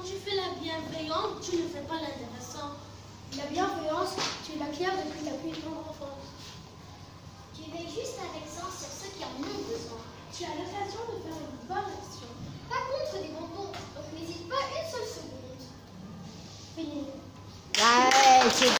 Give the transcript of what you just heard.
tu fais la bienveillante, tu ne fais pas l'intéressant. La bienveillance, tu l'acquiers depuis la plus tendre enfance. Tu veilles juste avec sens sur ceux qui en ont besoin. Tu as l'occasion de faire une bonne action. Pas contre des bonbons, donc n'hésite pas une seule seconde. Fini. Ouais, c'est